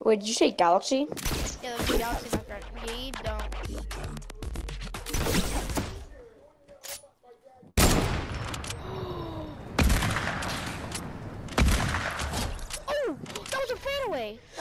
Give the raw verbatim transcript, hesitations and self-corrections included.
Wait, did you say Galaxy? Yeah, there's a Galaxy in my front. Yeah, you don't. Oh, that was a fadeaway.